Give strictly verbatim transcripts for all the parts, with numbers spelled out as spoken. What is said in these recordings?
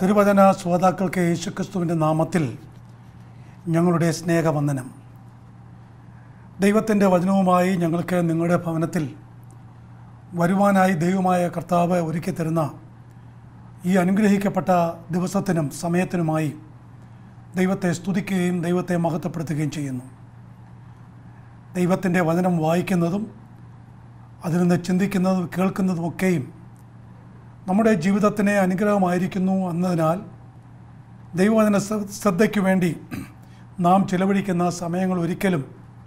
തിരുവചന ശ്രോതാക്കൾക്ക് യേശുക്രിസ്തുവിൻ്റെ നാമത്തിൽ ഞങ്ങളുടെ സ്നേഹവന്ദനം. ദൈവത്തിൻ്റെ വചനവുമായി ഞങ്ങൾക്ക് നിങ്ങളുടെ ഭവനത്തിൽ വരുവാനായി ദൈവമായ കർത്താവ് ഒരുക്കി തരുന്ന ഈ അനുഗ്രഹിക്കപ്പെട്ട ദിവസത്തിനും സമയത്തിനുമായി ദൈവത്തെ സ്തുതിക്കുകയും ദൈവത്തെ മഹത്വപ്പെടുത്തുകയും ചെയ്യുന്നു. ദൈവത്തിൻ്റെ വചനം വായിക്കുന്നതും അതിൽ നിന്ന് ചിന്തിക്കുന്നതും കേൾക്കുന്നതുമൊക്കെയും നമ്മുടെ ജീവിതത്തിന് അനുഗ്രഹമായിരിക്കുന്നു എന്നതിനാൽ ദൈവവചന ശ്രദ്ധയ്ക്ക് വേണ്ടി നാം ചിലവഴിക്കുന്ന സമയങ്ങൾ ഒരിക്കലും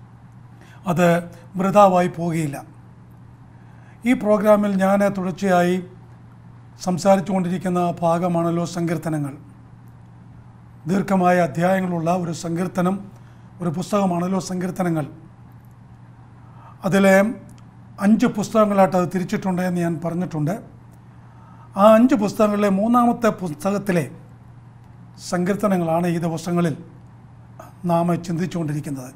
അത് വൃഥാവായി പോകുകയില്ല. ഈ പ്രോഗ്രാമിൽ ഞാൻ തുടർച്ചയായി സംസാരിച്ചു കൊണ്ടിരിക്കുന്ന ഭാഗമാണല്ലോ സങ്കീർത്തനങ്ങൾ. ദീർഘമായ അധ്യായങ്ങളുള്ള ഒരു സങ്കീർത്തനം, ഒരു പുസ്തകമാണല്ലോ സങ്കീർത്തനങ്ങൾ. അതിലെ അഞ്ച് പുസ്തകങ്ങളായിട്ട് അത് തിരിച്ചിട്ടുണ്ട് എന്ന് ഞാൻ പറഞ്ഞിട്ടുണ്ട്. ആ അഞ്ച് പുസ്തകങ്ങളിലെ മൂന്നാമത്തെ പുസ്തകത്തിലെ സങ്കീർത്തനങ്ങളാണ് ഈ ദിവസങ്ങളിൽ നാം ചിന്തിച്ചുകൊണ്ടിരിക്കുന്നത്.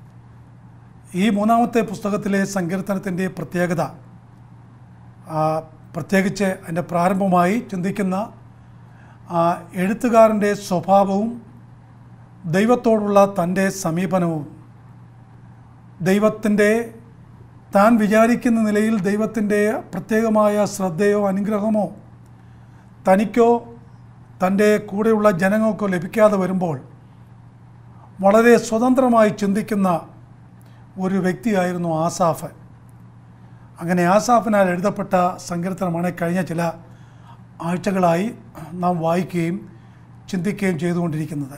ഈ മൂന്നാമത്തെ പുസ്തകത്തിലെ സങ്കീർത്തനത്തിൻ്റെ പ്രത്യേകത, പ്രത്യേകിച്ച് അതിൻ്റെ പ്രാരംഭമായി ചിന്തിക്കുന്ന എഴുത്തുകാരൻ്റെ സ്വഭാവവും ദൈവത്തോടുള്ള തൻ്റെ സമീപനവും, ദൈവത്തിൻ്റെ താൻ വിചാരിക്കുന്ന നിലയിൽ ദൈവത്തിൻ്റെ പ്രത്യേകമായ ശ്രദ്ധയോ അനുഗ്രഹമോ തനിക്കോ തൻ്റെ കൂടെയുള്ള ജനങ്ങൾക്കോ ലഭിക്കാതെ വരുമ്പോൾ വളരെ സ്വതന്ത്രമായി ചിന്തിക്കുന്ന ഒരു വ്യക്തിയായിരുന്നു ആസാഫ്. അങ്ങനെ ആസാഫിനാൽ എഴുതപ്പെട്ട സങ്കീർത്തനമാണ് കഴിഞ്ഞ ചില ആഴ്ചകളായി നാം വായിക്കുകയും ചിന്തിക്കുകയും ചെയ്തുകൊണ്ടിരിക്കുന്നത്.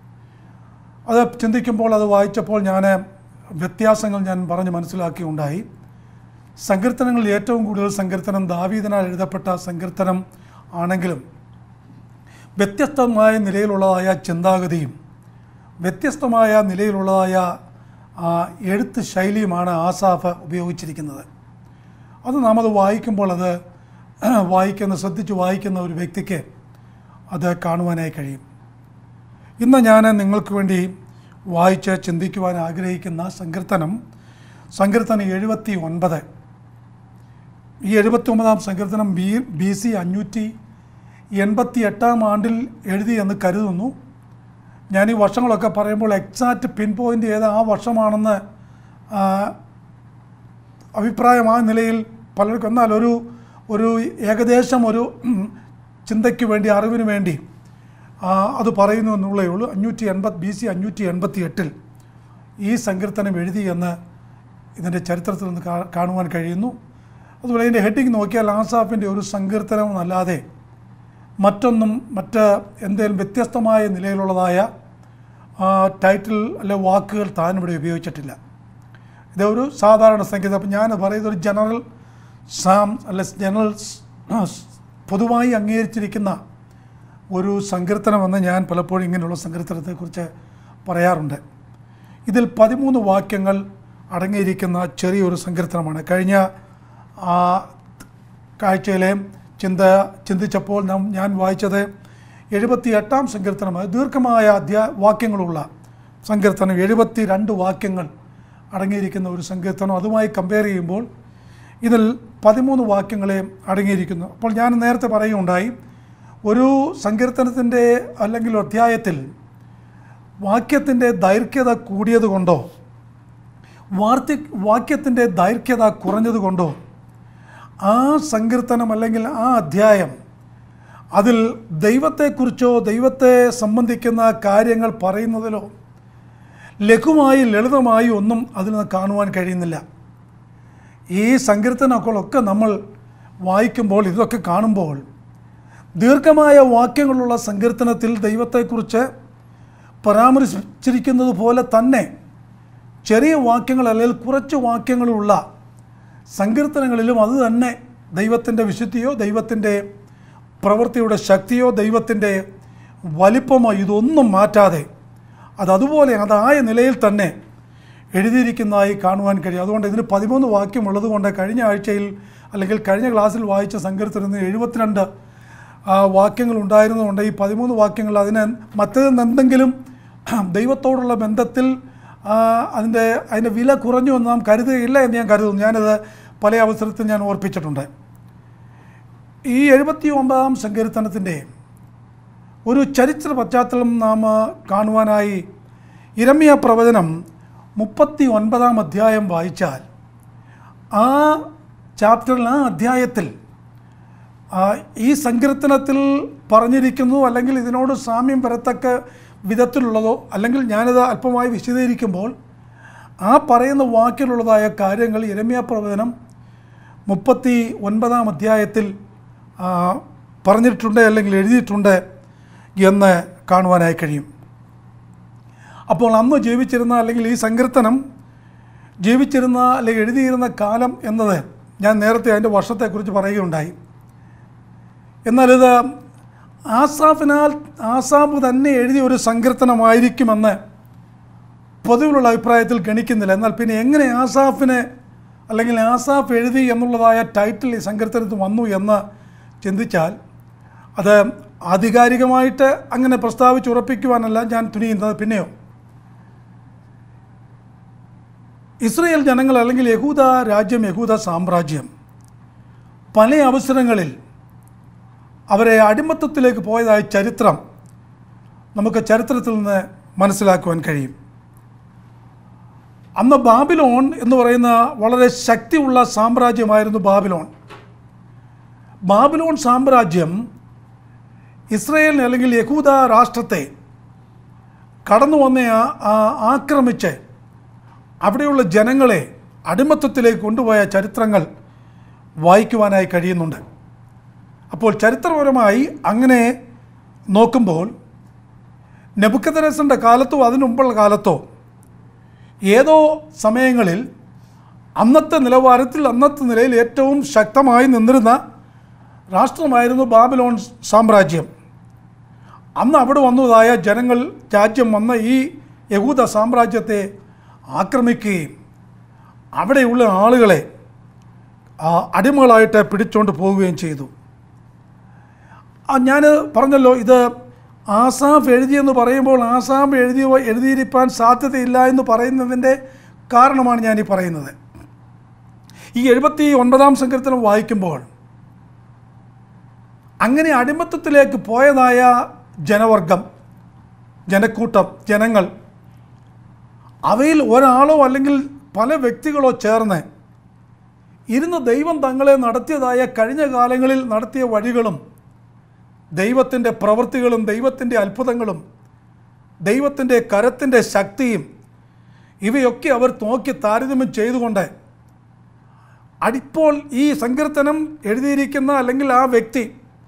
അത് ചിന്തിക്കുമ്പോൾ, അത് വായിച്ചപ്പോൾ ഞാൻ വ്യത്യാസങ്ങൾ ഞാൻ പറഞ്ഞ് മനസ്സിലാക്കിയുണ്ടായി. സങ്കീർത്തനങ്ങളിൽ ഏറ്റവും കൂടുതൽ സങ്കീർത്തനം ദാവീദിനാൽ എഴുതപ്പെട്ട സങ്കീർത്തനം ആണെങ്കിലും വ്യത്യസ്തമായ നിലയിലുള്ളതായ ചിന്താഗതിയും വ്യത്യസ്തമായ നിലയിലുള്ളതായ എഴുത്ത് ശൈലിയുമാണ് ആസാഫ് ഉപയോഗിച്ചിരിക്കുന്നത്. അത് നാം അത് വായിക്കുമ്പോൾ, അത് വായിക്കുന്ന ശ്രദ്ധിച്ച് വായിക്കുന്ന ഒരു വ്യക്തിക്ക് അത് കാണുവാനായി കഴിയും. ഇന്ന് ഞാൻ നിങ്ങൾക്ക് വേണ്ടി വായിച്ച് ചിന്തിക്കുവാൻ ആഗ്രഹിക്കുന്ന സങ്കീർത്തനം സങ്കീർത്തനം എഴുപത്തി ഒൻപത്. ഈ എഴുപത്തി ഒമ്പതാം സങ്കീർത്തനം ബി ബി സി അഞ്ഞൂറ്റി എൺപത്തി എട്ടാം ആണ്ടിൽ എഴുതി എന്ന് കരുതുന്നു. ഞാൻ ഈ വർഷങ്ങളൊക്കെ പറയുമ്പോൾ എക്സാക്റ്റ് പിൻ പോയിൻ്റ് ചെയ്ത് ആ വർഷമാണെന്ന് അഭിപ്രായം ആ നിലയിൽ പലർക്കും, എന്നാൽ ഒരു ഒരു ഏകദേശം ഒരു ചിന്തയ്ക്ക് വേണ്ടി, അറിവിന് വേണ്ടി അത് പറയുന്നു എന്നുള്ളേ ഉള്ളൂ. അഞ്ഞൂറ്റി എൺപത് ബി സി അഞ്ഞൂറ്റി എൺപത്തി എട്ടിൽ ഈ സങ്കീർത്തനം എഴുതി എന്ന് ഇതിൻ്റെ ചരിത്രത്തിൽ നിന്ന് കാണുവാൻ കഴിയുന്നു. അതുപോലെ ഇതിൻ്റെ ഹെഡിങ് നോക്കിയാൽ ആസാഫിൻ്റെ ഒരു സങ്കീർത്തനം എന്നല്ലാതെ മറ്റൊന്നും, മറ്റ് എന്തെങ്കിലും വ്യത്യസ്തമായ നിലയിലുള്ളതായ ടൈറ്റിൽ അല്ലെ വാക്കുകൾ താൻ ഇവിടെ ഉപയോഗിച്ചിട്ടില്ല. ഇതൊരു സാധാരണ സംഗീതം. അപ്പം ഞാൻ പറയുന്നത് ഒരു ജനറൽ സാം അല്ലെ ജനറൽ പൊതുവായി അംഗീകരിച്ചിരിക്കുന്ന ഒരു സങ്കീർത്തനമെന്ന് ഞാൻ പലപ്പോഴും ഇങ്ങനെയുള്ള സങ്കീർത്തനത്തെക്കുറിച്ച് പറയാറുണ്ട്. ഇതിൽ പതിമൂന്ന് വാക്യങ്ങൾ അടങ്ങിയിരിക്കുന്ന ചെറിയൊരു സങ്കീർത്തനമാണ്. കഴിഞ്ഞ കാഴ്ചയിലെ ചിന്ത ചിന്തിച്ചപ്പോൾ നാം ഞാൻ വായിച്ചത് എഴുപത്തി എട്ടാം സങ്കീർത്തനം. ദീർഘമായ അധ്യാ വാക്യങ്ങളുള്ള സങ്കീർത്തനം, എഴുപത്തി രണ്ട് വാക്യങ്ങൾ അടങ്ങിയിരിക്കുന്ന ഒരു സങ്കീർത്തനം. അതുമായി കമ്പയർ ചെയ്യുമ്പോൾ ഇതിൽ പതിമൂന്ന് വാക്യങ്ങളെ അടങ്ങിയിരിക്കുന്നു. അപ്പോൾ ഞാൻ നേരത്തെ പറയുകയുണ്ടായി, ഒരു സങ്കീർത്തനത്തിൻ്റെ അല്ലെങ്കിൽ അധ്യായത്തിൽ വാക്യത്തിൻ്റെ ദൈർഘ്യത കൂടിയത് കൊണ്ടോ വാർത്തി വാക്യത്തിൻ്റെ ദൈർഘ്യത കുറഞ്ഞത് കൊണ്ടോ ആ സങ്കീർത്തനം അല്ലെങ്കിൽ ആ അധ്യായം അതിൽ ദൈവത്തെക്കുറിച്ചോ ദൈവത്തെ സംബന്ധിക്കുന്ന കാര്യങ്ങൾ പറയുന്നതിലോ ലഘുമായി ലളിതമായി ഒന്നും അതിൽ നിന്ന് കാണുവാൻ കഴിയുന്നില്ല. ഈ സങ്കീർത്തനങ്ങളൊക്കെ നമ്മൾ വായിക്കുമ്പോൾ, ഇതൊക്കെ കാണുമ്പോൾ, ദീർഘമായ വാക്യങ്ങളുള്ള സങ്കീർത്തനത്തിൽ ദൈവത്തെക്കുറിച്ച് പരാമർശിച്ചിരിക്കുന്നത് പോലെ തന്നെ ചെറിയ വാക്യങ്ങൾ അല്ലെങ്കിൽ കുറച്ച് വാക്യങ്ങളുള്ള സങ്കീർത്തനങ്ങളിലും അത് തന്നെ ദൈവത്തിൻ്റെ വിശുദ്ധിയോ ദൈവത്തിൻ്റെ പ്രവൃത്തിയുടെ ശക്തിയോ ദൈവത്തിൻ്റെ വലിപ്പമോ ഇതൊന്നും മാറ്റാതെ അതതുപോലെ അതായ നിലയിൽ തന്നെ എഴുതിയിരിക്കുന്നതായി കാണുവാൻ കഴിയും. അതുകൊണ്ട് ഇതിന് പതിമൂന്ന് വാക്യമുള്ളത് കൊണ്ട് കഴിഞ്ഞ ആഴ്ചയിൽ അല്ലെങ്കിൽ കഴിഞ്ഞ ക്ലാസ്സിൽ വായിച്ച സങ്കീർത്തനത്തിന് എഴുപത്തിരണ്ട് വാക്യങ്ങൾ ഉണ്ടായിരുന്നതുകൊണ്ട് ഈ പതിമൂന്ന് വാക്യങ്ങൾ അതിന് മറ്റേതെന്ന് എന്തെങ്കിലും ദൈവത്തോടുള്ള ബന്ധത്തിൽ അതിൻ്റെ അതിൻ്റെ വില കുറഞ്ഞു എന്ന് നാം കരുതുകയില്ല എന്ന് ഞാൻ കരുതുന്നു. ഞാനത് പല അവസരത്തിൽ ഞാൻ ഓർപ്പിച്ചിട്ടുണ്ട്. ഈ എഴുപത്തി ഒമ്പതാം സങ്കീർത്തനത്തിൻ്റെ ഒരു ചരിത്ര പശ്ചാത്തലം നാം കാണുവാനായി യിരെമ്യാ പ്രവചനം മുപ്പത്തി ഒൻപതാം അധ്യായം വായിച്ചാൽ ആ ചാപ്റ്ററിൽ ആ അധ്യായത്തിൽ ഈ സങ്കീർത്തനത്തിൽ പറഞ്ഞിരിക്കുന്നു, അല്ലെങ്കിൽ ഇതിനോട് സാമ്യം വരത്തക്ക വിധത്തിലുള്ളതോ, അല്ലെങ്കിൽ ഞാനിത് അല്പമായി വിശദീകരിക്കുമ്പോൾ ആ പറയുന്ന വാക്കിലുള്ളതായ കാര്യങ്ങൾ യിരെമ്യാ പ്രവചനം മുപ്പത്തി ഒൻപതാം അധ്യായത്തിൽ പറഞ്ഞിട്ടുണ്ട്, അല്ലെങ്കിൽ എഴുതിയിട്ടുണ്ട് എന്ന് കാണുവാനായി കഴിയും. അപ്പോൾ അന്ന് ജീവിച്ചിരുന്ന, അല്ലെങ്കിൽ ഈ സങ്കീർത്തനം ജീവിച്ചിരുന്ന അല്ലെങ്കിൽ എഴുതിയിരുന്ന കാലം എന്നത് ഞാൻ നേരത്തെ അതിൻ്റെ വർഷത്തെക്കുറിച്ച് പറയുകയുണ്ടായി. എന്നാൽ ഇത് ആസാഫിനാൽ ആസാഫ് തന്നെ എഴുതിയ ഒരു സങ്കീർത്തനമായിരിക്കുമെന്ന് പൊതുവിലുള്ള അഭിപ്രായത്തിൽ ഗണിക്കുന്നില്ല. എന്നാൽ പിന്നെ എങ്ങനെ ആസാഫിന് അല്ലെങ്കിൽ ആസാഫ് എഴുതി എന്നുള്ളതായ ടൈറ്റിൽ ഈ സങ്കീർത്തനത്തിൽ വന്നു എന്ന് ചിന്തിച്ചാൽ അത് ആധികാരികമായിട്ട് അങ്ങനെ പ്രസ്താവിച്ചുറപ്പിക്കുവാനല്ല ഞാൻ തുനിയുന്നത്. പിന്നെയോ ഇസ്രയേൽ ജനങ്ങൾ, അല്ലെങ്കിൽ യഹൂദ രാജ്യം, യഹൂദ സാമ്രാജ്യം പല അവസരങ്ങളിൽ അവരെ അടിമത്തത്തിലേക്ക് പോയതായ ചരിത്രം നമുക്ക് ചരിത്രത്തിൽ നിന്ന് മനസ്സിലാക്കുവാൻ കഴിയും. അന്ന് ബാബിലോൺ എന്ന് പറയുന്ന വളരെ ശക്തിയുള്ള സാമ്രാജ്യമായിരുന്നു ബാബിലോൺ. ബാബിലോൺ സാമ്രാജ്യം ഇസ്രയേലിനെ, അല്ലെങ്കിൽ യഹൂദ രാഷ്ട്രത്തെ കടന്നു വന്ന് ആക്രമിച്ച് അവിടെയുള്ള ജനങ്ങളെ അടിമത്തത്തിലേക്ക് കൊണ്ടുപോയ ചരിത്രങ്ങൾ വായിക്കുവാനായി കഴിയുന്നുണ്ട്. അപ്പോൾ ചരിത്രപരമായി അങ്ങനെ നോക്കുമ്പോൾ നെബൂഖദ്നേസറിൻ്റെ കാലത്തോ അതിനു മുമ്പുള്ള കാലത്തോ ഏതോ സമയങ്ങളിൽ അന്നത്തെ നിലവാരത്തിൽ, അന്നത്തെ നിലയിൽ ഏറ്റവും ശക്തമായി നിന്നിരുന്ന രാഷ്ട്രമായിരുന്നു ബാബിലോൺ സാമ്രാജ്യം. അന്ന് അവിടെ വന്നതായ ജനങ്ങൾ, രാജ്യം വന്ന ഈ യഹൂദ സാമ്രാജ്യത്തെ ആക്രമിക്കുകയും അവിടെയുള്ള ആളുകളെ അടിമകളായിട്ട് പിടിച്ചുകൊണ്ട് പോവുകയും ചെയ്തു. ഞാൻ പറഞ്ഞല്ലോ, ഇത് ആസാഫ് എഴുതിയെന്ന് പറയുമ്പോൾ ആസാഫ് എഴുതി എഴുതിയിരിക്കാൻ സാധ്യതയില്ല എന്ന് പറയുന്നതിൻ്റെ കാരണമാണ് ഞാനീ പറയുന്നത്. ഈ എഴുപത്തി ഒൻപതാം സങ്കീർത്തനം വായിക്കുമ്പോൾ അങ്ങനെ അടിമത്തത്തിലേക്ക് പോയതായ ജനവർഗം, ജനക്കൂട്ടം, ജനങ്ങൾ, അവയിൽ ഒരാളോ അല്ലെങ്കിൽ പല വ്യക്തികളോ ചേർന്ന് ഇരുന്ന് ദൈവം തങ്ങളെ നടത്തിയതായ കഴിഞ്ഞ കാലങ്ങളിൽ നടത്തിയ വഴികളും ദൈവത്തിൻ്റെ പ്രവൃത്തികളും ദൈവത്തിൻ്റെ അത്ഭുതങ്ങളും ദൈവത്തിൻ്റെ കരത്തിൻ്റെ ശക്തിയും ഇവയൊക്കെ അവർ നോക്കി താരതമ്യം ചെയ്തുകൊണ്ട് അടിപ്പോൾ ഈ സങ്കീർത്തനം എഴുതിയിരിക്കുന്ന അല്ലെങ്കിൽ ആ വ്യക്തി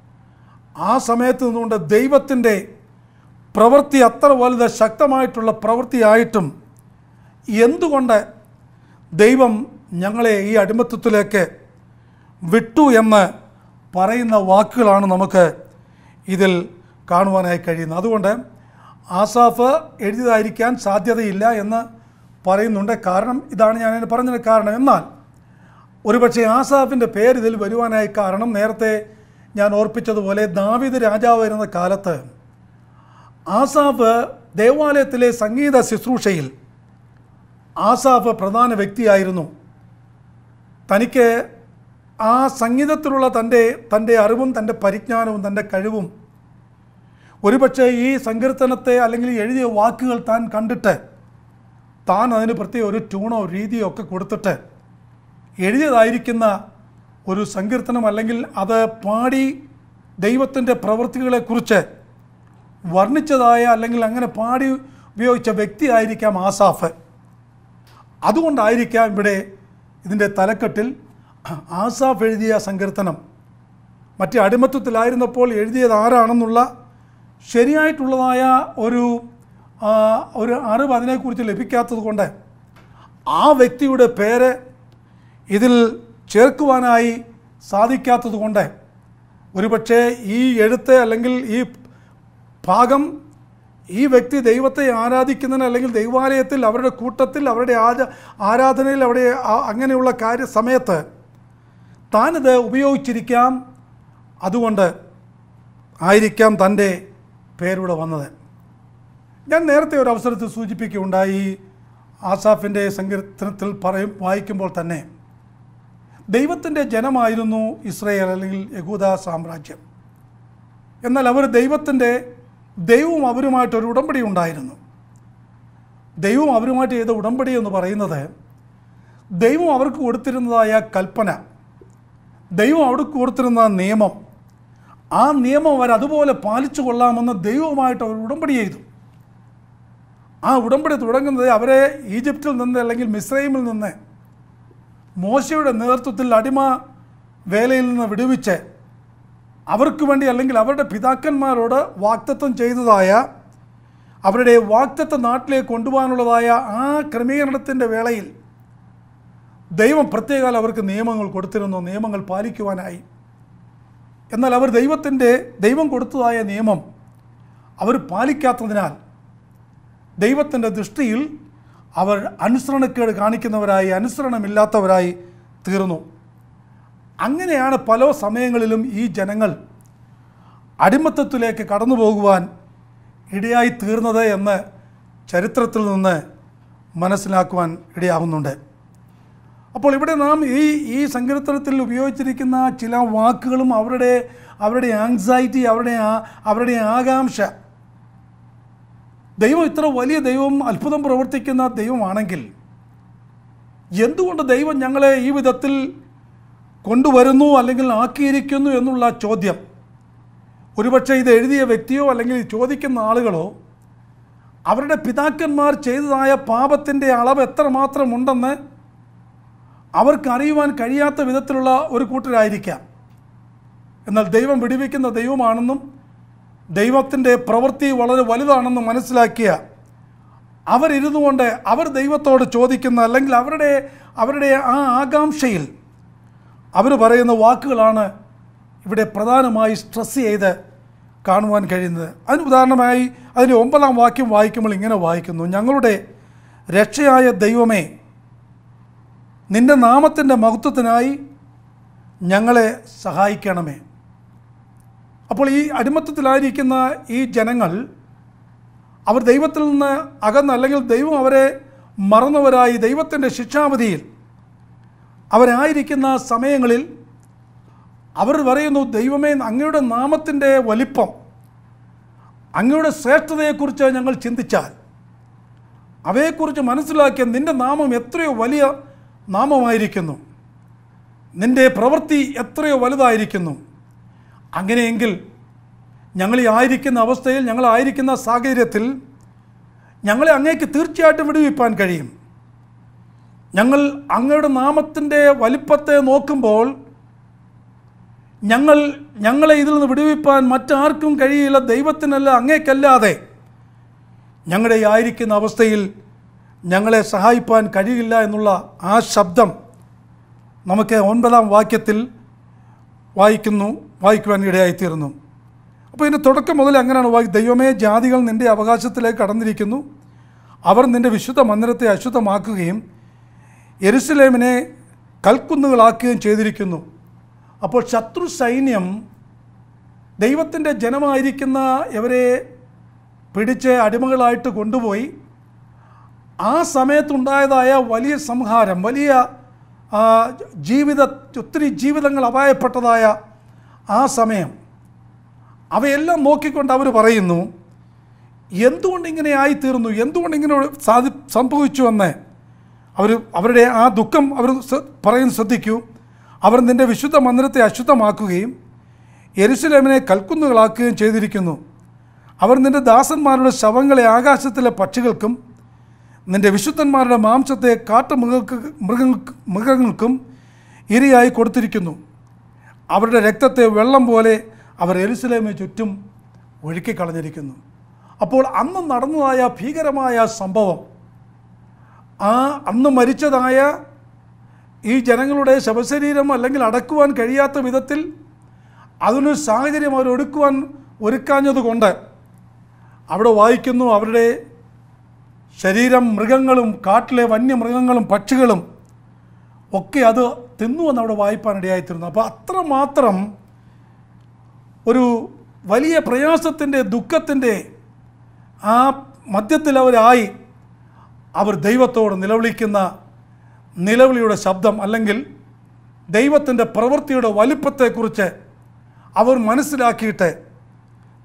ആ സമയത്ത് നിന്നുകൊണ്ട് ദൈവത്തിൻ്റെ പ്രവൃത്തി അത്ര വലുത് ശക്തമായിട്ടുള്ള പ്രവൃത്തിയായിട്ടും എന്തുകൊണ്ട് ദൈവം ഞങ്ങളെ ഈ അടിമത്തത്തിലേക്ക് വിട്ടു എന്ന് പറയുന്ന വാക്കുകളാണ് നമുക്ക് ഇതിൽ കാണുവാനായി കഴിയുന്നത്. അതുകൊണ്ട് ആസാഫ് എഴുതിയതായിരിക്കാൻ സാധ്യതയില്ല എന്ന് പറയുന്നുണ്ട്. കാരണം ഇതാണ് ഞാൻ പറഞ്ഞതിന് കാരണം. എന്നാൽ ഒരുപക്ഷെ ആസാഫിൻ്റെ പേര് ഇതിൽ വരുവാനായി കാരണം നേരത്തെ ഞാൻ ഓർപ്പിച്ചതുപോലെ ദാവീദ് രാജാവായിരുന്ന കാലത്ത് ആസാഫ് ദേവാലയത്തിലെ സംഗീത ശുശ്രൂഷയിൽ ആസാഫ് പ്രധാന വ്യക്തിയായിരുന്നു. തനിക്ക് ആ സംഗീതത്തിലുള്ള തൻ്റെ തൻ്റെ അറിവും തൻ്റെ പരിജ്ഞാനവും തൻ്റെ കഴിവും ഒരുപക്ഷെ ഈ സങ്കീർത്തനത്തെ അല്ലെങ്കിൽ എഴുതിയ വാക്കുകൾ താൻ കണ്ടിട്ട് താൻ അതിന് പ്രത്യേക ഒരു ട്യൂണോ രീതിയോ ഒക്കെ കൊടുത്തിട്ട് എഴുതിയതായിരിക്കുന്ന ഒരു സങ്കീർത്തനം, അല്ലെങ്കിൽ അത് പാടി ദൈവത്തിൻ്റെ പ്രവൃത്തികളെക്കുറിച്ച് വർണ്ണിച്ചതായ അല്ലെങ്കിൽ അങ്ങനെ പാടി ഉപയോഗിച്ച വ്യക്തിയായിരിക്കാം ആസാഫ്. അതുകൊണ്ടായിരിക്കാം ഇവിടെ ഇതിൻ്റെ തലക്കെട്ടിൽ ആസാഫ് എഴുതിയ സങ്കീർത്തനം. മറ്റേ അടിമത്തത്തിലായിരുന്നപ്പോൾ എഴുതിയത് ആരാണെന്നുള്ള ശരിയായിട്ടുള്ളതായ ഒരു ഒരു അറിവ് അതിനെക്കുറിച്ച് ലഭിക്കാത്തത് കൊണ്ട് ആ വ്യക്തിയുടെ പേര് ഇതിൽ ചേർക്കുവാനായി സാധിക്കാത്തത് കൊണ്ട് ഒരുപക്ഷെ ഈ എഴുത്ത് അല്ലെങ്കിൽ ഈ ഭാഗം ഈ വ്യക്തി ദൈവത്തെ ആരാധിക്കുന്നതിന് അല്ലെങ്കിൽ ദൈവാലയത്തിൽ അവരുടെ കൂട്ടത്തിൽ അവരുടെ ആരാ ആരാധനയിൽ അവിടെ അങ്ങനെയുള്ള കാര്യ സമയത്ത് താനിത് ഉപയോഗിച്ചിരിക്കാം. അതുകൊണ്ട് ആയിരിക്കാം തൻ്റെ പേരൂടെ വന്നത്. ഞാൻ നേരത്തെ ഒരു അവസരത്തിൽ സൂചിപ്പിക്കുകയുണ്ടായി. ആസാഫിൻ്റെ സങ്കീർത്തനത്തിൽ പറയും വായിക്കുമ്പോൾ തന്നെ ദൈവത്തിൻ്റെ ജനമായിരുന്നു ഇസ്രയേൽ അല്ലെങ്കിൽ യഹൂദ സാമ്രാജ്യം. എന്നാൽ അവർ ദൈവത്തിൻ്റെ ദൈവവും അവരുമായിട്ടൊരു ഉടമ്പടി ഉണ്ടായിരുന്നു. ദൈവം അവരുമായിട്ട് ചെയ്ത ഉടമ്പടി എന്ന് പറയുന്നത് ദൈവം അവർക്ക് കൊടുത്തിരുന്നതായ കൽപ്പന, ദൈവം അവർക്ക് കൊടുത്തിരുന്ന നിയമം, ആ നിയമം അവർ അതുപോലെ പാലിച്ചു കൊള്ളാമെന്ന് ദൈവവുമായിട്ട് അവർ ഉടമ്പടി ചെയ്തു. ആ ഉടമ്പടി തുടങ്ങുന്നത് അവരെ ഈജിപ്തിൽ നിന്ന് അല്ലെങ്കിൽ മിസ്രൈമിൽ നിന്ന് മോശയുടെ നേതൃത്വത്തിൽ അടിമ വേലയിൽ നിന്ന് വിടുവിച്ച് അവർക്ക് വേണ്ടി അല്ലെങ്കിൽ അവരുടെ പിതാക്കന്മാരോട് വാഗ്ദത്തം ചെയ്തതായ അവരുടെ വാഗ്ദത്ത നാട്ടിലേക്ക് കൊണ്ടുപോകാനുള്ളതായ ആ ക്രമീകരണത്തിൻ്റെ വേളയിൽ ദൈവം പ്രത്യേകം അവർക്ക് നിയമങ്ങൾ കൊടുത്തിരുന്നു, നിയമങ്ങൾ പാലിക്കുവാനായി. എന്നാൽ അവർ ദൈവത്തിൻ്റെ ദൈവം കൊടുത്തതായ നിയമം അവർ പാലിക്കാത്തതിനാൽ ദൈവത്തിൻ്റെ ദൃഷ്ടിയിൽ അവർ അനുസരണക്കേട് കാണിക്കുന്നവരായി, അനുസരണമില്ലാത്തവരായി തീർന്നു. അങ്ങനെയാണ് പല സമയങ്ങളിലും ഈ ജനങ്ങൾ അടിമത്തത്തിലേക്ക് കടന്നു പോകുവാൻ ഇടയായി തീർന്നത് എന്ന് ചരിത്രത്തിൽ നിന്ന് മനസ്സിലാക്കുവാൻ ഇടയാകുന്നുണ്ട്. അപ്പോൾ ഇവിടെ നാം ഈ ഈ സങ്കീർത്തനത്തിൽ ഉപയോഗിച്ചിരിക്കുന്ന ചില വാക്കുകളും അവരുടെ അവരുടെ ആങ്സൈറ്റി, അവരുടെ അവരുടെ ആകാംക്ഷ, ദൈവം ഇത്ര വലിയ ദൈവം, അത്ഭുതം പ്രവർത്തിക്കുന്ന ദൈവമാണെങ്കിൽ എന്തുകൊണ്ട് ദൈവം ഞങ്ങളെ ഈ വിധത്തിൽ കൊണ്ടുവരുന്നു അല്ലെങ്കിൽ ആക്കിയിരിക്കുന്നു എന്നുള്ള ചോദ്യം ഒരുപക്ഷെ ഇത് എഴുതിയ വ്യക്തിയോ അല്ലെങ്കിൽ ചോദിക്കുന്ന ആളുകളോ അവരുടെ പിതാക്കന്മാർ ചെയ്തതായ പാപത്തിൻ്റെ അളവ് എത്രമാത്രമുണ്ടെന്ന് അവർക്കറിയുവാൻ കഴിയാത്ത വിധത്തിലുള്ള ഒരു കൂട്ടരായിരിക്കാം. എന്നാൽ ദൈവം വിടുവിക്കുന്ന ദൈവമാണെന്നും ദൈവത്തിൻ്റെ പ്രവൃത്തി വളരെ വലുതാണെന്നും മനസ്സിലാക്കിയ അവരിരുന്നു കൊണ്ട് അവർ ദൈവത്തോട് ചോദിക്കുന്ന അല്ലെങ്കിൽ അവരുടെ അവരുടെ ആ ആകാംക്ഷയിൽ അവർ പറയുന്ന വാക്കുകളാണ് ഇവിടെ പ്രധാനമായി സ്ട്രെസ് ചെയ്ത് കാണുവാൻ കഴിയുന്നത്. അതിന് ഉദാഹരണമായി അതിൻ്റെ ഒമ്പതാം വാക്യം വായിക്കുമ്പോൾ ഇങ്ങനെ വായിക്കുന്നു: ഞങ്ങളുടെ രക്ഷയായ ദൈവമേ, നിൻ്റെ നാമത്തിൻ്റെ മഹത്വത്തിനായി ഞങ്ങളെ സഹായിക്കണമേ. അപ്പോൾ ഈ അടിമത്തത്തിലായിരിക്കുന്ന ഈ ജനങ്ങൾ അവർ ദൈവത്തിൽ നിന്ന് അകന്ന് അല്ലെങ്കിൽ ദൈവം അവരെ മറന്നവരായി ദൈവത്തിൻ്റെ ശിക്ഷാവധിയിൽ അവരായിരിക്കുന്ന സമയങ്ങളിൽ അവർ പറയുന്നു, ദൈവമേ, അങ്ങയുടെ നാമത്തിൻ്റെ വലിപ്പം, അങ്ങയുടെ ശ്രേഷ്ഠതയെക്കുറിച്ച് ഞങ്ങൾ ചിന്തിച്ചാൽ, അവയെക്കുറിച്ച് മനസ്സിലാക്കിയ നിൻ്റെ നാമം എത്രയോ വലിയ നാമമായിരിക്കുന്നു, നിൻ്റെ പ്രവൃത്തി എത്രയോ വലുതായിരിക്കുന്നു. അങ്ങനെയെങ്കിൽ ഞങ്ങളീ ആയിരിക്കുന്ന അവസ്ഥയിൽ, ഞങ്ങളായിരിക്കുന്ന സാഹചര്യത്തിൽ ഞങ്ങളെ അങ്ങേക്ക് തീർച്ചയായിട്ടും വിടുവിപ്പാൻ കഴിയും. ഞങ്ങൾ അങ്ങയുടെ നാമത്തിൻ്റെ വലിപ്പത്തെ നോക്കുമ്പോൾ ഞങ്ങൾ ഞങ്ങളെ ഇതിൽ നിന്ന് വിടുവിപ്പാൻ മറ്റാർക്കും കഴിയില്ല, ദൈവത്തിനല്ല, അങ്ങേക്കല്ലാതെ ഞങ്ങളുടെ ആയിരിക്കുന്ന അവസ്ഥയിൽ ഞങ്ങളെ സഹായിപ്പാൻ കഴിയില്ല എന്നുള്ള ആ ശബ്ദം നമുക്ക് ഒൻപതാം വാക്യത്തിൽ വായിക്കുന്നു വായിക്കുവാൻ ഇടയായിത്തീർന്നു. അപ്പോൾ ഇതിൻ്റെ തുടക്കം മുതൽ അങ്ങനെയാണ് വായി ദൈവമേ, ജാതികൾ നിൻ്റെ അവകാശത്തിലേക്ക് കടന്നിരിക്കുന്നു, അവർ നിൻ്റെ വിശുദ്ധ മന്ദിരത്തെ അശുദ്ധമാക്കുകയും യെരുശലേമിനെ കൽക്കുന്നുകളാക്കുകയും ചെയ്തിരിക്കുന്നു. അപ്പോൾ ശത്രു സൈന്യം ദൈവത്തിൻ്റെ ജനമായിരിക്കുന്ന ഇവരെ പിടിച്ച് അടിമകളായിട്ട് കൊണ്ടുപോയി ആ സമയത്തുണ്ടായതായ വലിയ സംഹാരം, വലിയ ജീവിത ഒത്തിരി ജീവിതങ്ങൾ അപായപ്പെട്ടതായ ആ സമയം, അവയെല്ലാം നോക്കിക്കൊണ്ട് അവർ പറയുന്നു, എന്തുകൊണ്ടിങ്ങനെ ആയിത്തീർന്നു, എന്തുകൊണ്ടിങ്ങനെ സാധി സംഭവിച്ചുവെന്ന് അവർ അവരുടെ ആ ദുഃഖം അവർ പറയുന്നത് ശ്രദ്ധിക്കൂ. അവർ നിൻ്റെ വിശുദ്ധ മന്ദിരത്തെ അശുദ്ധമാക്കുകയും യെരുശലേമിനെ കൽക്കുന്നുകളാക്കുകയും ചെയ്തിരിക്കുന്നു. അവർ നിൻ്റെ ദാസന്മാരുടെ ശവങ്ങളെ ആകാശത്തിലെ പക്ഷികൾക്കും നിൻ്റെ വിശുദ്ധന്മാരുടെ മാംസത്തെ കാട്ടുമൃഗങ്ങൾക്ക് മൃഗങ്ങൾക്ക് മൃഗങ്ങൾക്കും ഇരയായി കൊടുത്തിരിക്കുന്നു. അവരുടെ രക്തത്തെ വെള്ളം പോലെ അവർ യെരുശലേമിന് ചുറ്റും ഒഴുക്കിക്കളഞ്ഞിരിക്കുന്നു. അപ്പോൾ അന്ന് നടന്നതായ ഭീകരമായ സംഭവം, ആ അന്ന് മരിച്ചതായ ഈ ജനങ്ങളുടെ ശവശരീരം അല്ലെങ്കിൽ അടക്കുവാൻ കഴിയാത്ത വിധത്തിൽ അതിനൊരു സാഹചര്യം അവർ ഒരുക്കുവാൻ ഒരുക്കാഞ്ഞതുകൊണ്ട് അവിടെ വായിക്കുന്നു, അവരുടെ ശരീരം മൃഗങ്ങളും കാട്ടിലെ വന്യമൃഗങ്ങളും പക്ഷികളും ഒക്കെ അത് തിന്നുവെന്ന് അവിടെ വായിപ്പാനിടയായിത്തീരുന്നു. അപ്പോൾ അത്രമാത്രം ഒരു വലിയ പ്രയാസത്തിൻ്റെ ദുഃഖത്തിൻ്റെ ആ മധ്യത്തിൽ അവരായി അവർ ദൈവത്തോട് നിലവിളിക്കുന്ന നിലവിളിയുടെ ശബ്ദം അല്ലെങ്കിൽ ദൈവത്തിൻ്റെ പ്രവൃത്തിയുടെ വലിപ്പത്തെക്കുറിച്ച് അവർ മനസ്സിലാക്കിയിട്ട്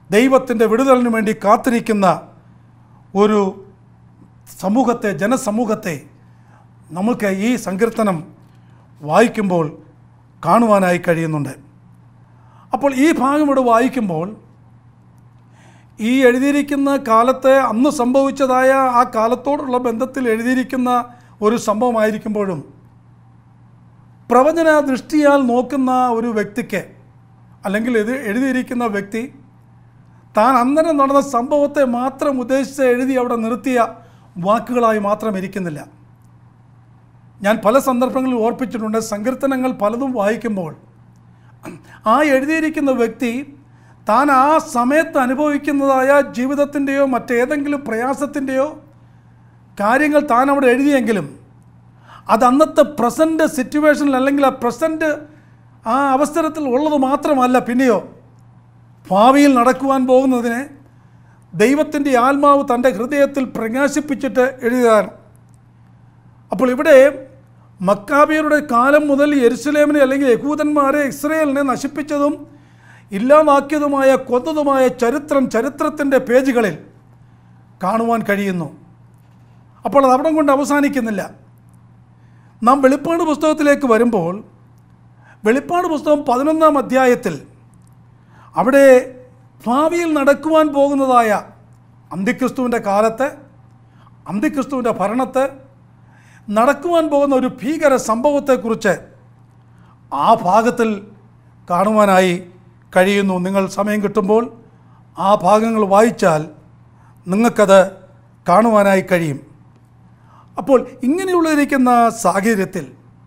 ദൈവത്തിൻ്റെ വിടുതലിന് വേണ്ടി കാത്തിരിക്കുന്ന ഒരു സമൂഹത്തെ, ജനസമൂഹത്തെ നമുക്ക് ഈ സങ്കീർത്തനം വായിക്കുമ്പോൾ കാണുവാനായി കഴിയുന്നുണ്ട്. അപ്പോൾ ഈ ഭാഗം ഇവിടെ വായിക്കുമ്പോൾ ഈ എഴുതിയിരിക്കുന്ന കാലത്തെ അന്ന് സംഭവിച്ചതായ ആ കാലത്തോടുള്ള ബന്ധത്തിൽ എഴുതിയിരിക്കുന്ന ഒരു സംഭവമായിരിക്കുമ്പോഴും പ്രവചന ദൃഷ്ടിയാൽ നോക്കുന്ന ഒരു വ്യക്തിക്ക്, അല്ലെങ്കിൽ ഇത് എഴുതിയിരിക്കുന്ന വ്യക്തി താൻ അന്നേരം നടന്ന സംഭവത്തെ മാത്രം ഉദ്ദേശിച്ച് എഴുതി അവിടെ നിർത്തിയ വാക്കുകളായി മാത്രം ഇരിക്കുന്നില്ല. ഞാൻ പല സന്ദർഭങ്ങളിൽ ഓർപ്പിച്ചിട്ടുണ്ട്, സങ്കീർത്തനങ്ങൾ പലതും വായിക്കുമ്പോൾ ആ എഴുതിയിരിക്കുന്ന വ്യക്തി താൻ ആ സമയത്ത് അനുഭവിക്കുന്നതായ ജീവിതത്തിൻ്റെയോ മറ്റേതെങ്കിലും പ്രയാസത്തിൻ്റെയോ കാര്യങ്ങൾ താൻ അവിടെ എഴുതിയെങ്കിലും അത് അന്നത്തെ പ്രസൻറ്റ് സിറ്റുവേഷനിൽ, അല്ലെങ്കിൽ ആ പ്രസൻറ്റ് ആ അവസരത്തിൽ ഉള്ളത് മാത്രമല്ല, പിന്നെയോ ഭാവിയിൽ നടക്കുവാൻ പോകുന്നതിനെ ദൈവത്തിൻ്റെ ആത്മാവ് തൻ്റെ ഹൃദയത്തിൽ പ്രകാശിപ്പിച്ചിട്ട് എഴുതിയതാണ്. അപ്പോൾ ഇവിടെ മക്കാബിയരുടെ കാലം മുതൽ യെരുശലേമിനെ, അല്ലെങ്കിൽ യഹൂദന്മാരെ, ഇസ്രയേലിനെ നശിപ്പിച്ചതും ഇല്ലാതാക്കിയതുമായ, കൊന്നതുമായ ചരിത്രം ചരിത്രത്തിൻ്റെ പേജുകളിൽ കാണുവാൻ കഴിയുന്നു. അപ്പോൾ അത് അവിടം കൊണ്ട് അവസാനിക്കുന്നില്ല. നാം വെളിപ്പാട് പുസ്തകത്തിലേക്ക് വരുമ്പോൾ വെളിപ്പാട് പുസ്തകം പതിനൊന്നാം അധ്യായത്തിൽ അവിടെ ഭാവിയിൽ നടക്കുവാൻ പോകുന്നതായ അന്തിക്രിസ്തുവിൻ്റെ കാലത്ത്, അന്തിക്രിസ്തുവിൻ്റെ ഭരണത്തെ നടക്കുവാൻ പോകുന്ന ഒരു ഭീകര സംഭവത്തെക്കുറിച്ച് ആ ഭാഗത്തിൽ കാണുവാനായി കഴിയുന്നു. നിങ്ങൾ സമയം കിട്ടുമ്പോൾ ആ ഭാഗങ്ങൾ വായിച്ചാൽ നിങ്ങൾക്കത് കാണുവാനായി കഴിയും. അപ്പോൾ ഇങ്ങനെയുള്ളിരിക്കുന്ന സാഹചര്യത്തിൽ